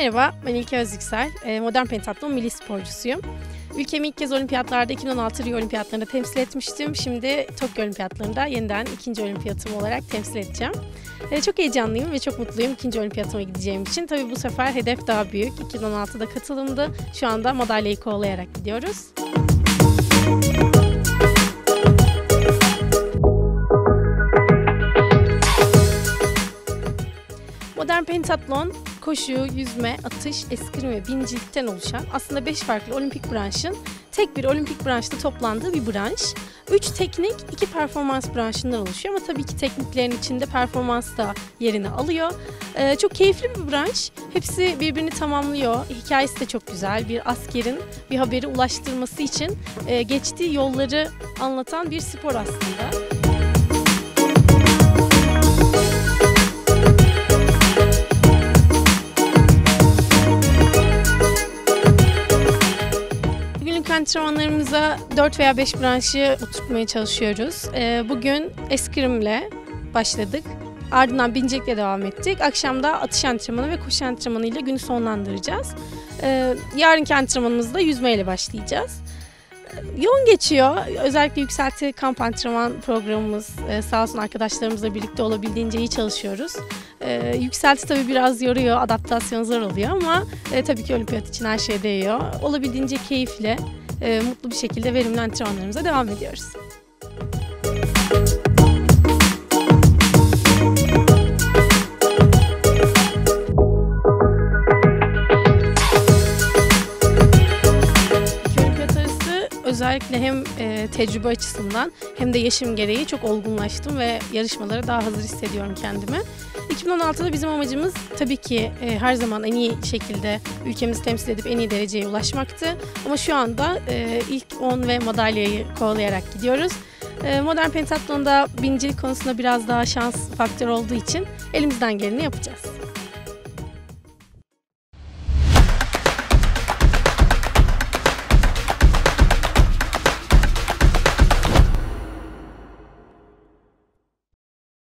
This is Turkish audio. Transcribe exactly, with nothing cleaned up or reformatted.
Merhaba, ben İlke Özyüksel. Modern Pentatlon milli sporcusuyum. Ülkemi ilk kez olimpiyatlarda iki bin on altı Rio Olimpiyatlarında temsil etmiştim. Şimdi Tokyo Olimpiyatlarında yeniden ikinci olimpiyatım olarak temsil edeceğim. Çok heyecanlıyım ve çok mutluyum ikinci olimpiyatıma gideceğim için. Tabii bu sefer hedef daha büyük. iki bin on altıda katılımdı. Şu anda madalyayı kovalayarak gidiyoruz. Modern Pentatlon, koşu, yüzme, atış, eskrim ve bincilikten oluşan aslında beş farklı olimpik branşın tek bir olimpik branşta toplandığı bir branş. Üç teknik, iki performans branşından oluşuyor ama tabii ki tekniklerin içinde performans da yerini alıyor. Ee, çok keyifli bir branş. Hepsi birbirini tamamlıyor. Hikayesi de çok güzel. Bir askerin bir haberi ulaştırması için e, geçtiği yolları anlatan bir spor aslında. Antrenmanlarımıza dört veya beş branşı oturtmaya çalışıyoruz. Bugün eskrimle başladık. Ardından bincilikle devam ettik. Akşam da atış antrenmanı ve koşu antrenmanı ile günü sonlandıracağız. Yarınki antrenmanımızda yüzmeyle başlayacağız. Yoğun geçiyor. Özellikle yükselti kamp antrenman programımız, sağ olsun arkadaşlarımızla birlikte olabildiğince iyi çalışıyoruz. Ee, yükselti tabii biraz yoruyor, adaptasyon zor oluyor ama e, tabii ki olimpiyat için her şey değiyor. Olabildiğince keyifle, e, mutlu bir şekilde verimli antrenmanlarımıza devam ediyoruz. Özellikle hem e, tecrübe açısından hem de yaşım gereği çok olgunlaştım ve yarışmalara daha hazır hissediyorum kendimi. iki bin on altıda bizim amacımız tabii ki e, her zaman en iyi şekilde ülkemizi temsil edip en iyi dereceye ulaşmaktı. Ama şu anda e, ilk on ve madalyayı kovalayarak gidiyoruz. E, Modern Pentatlon'da bincilik konusunda biraz daha şans faktörü olduğu için elimizden geleni yapacağız.